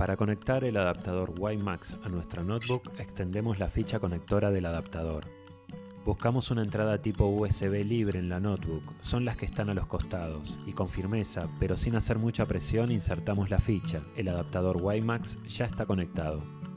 Para conectar el adaptador WiMAX a nuestra notebook, extendemos la ficha conectora del adaptador. Buscamos una entrada tipo USB libre en la notebook, son las que están a los costados, y con firmeza, pero sin hacer mucha presión, insertamos la ficha. El adaptador WiMAX ya está conectado.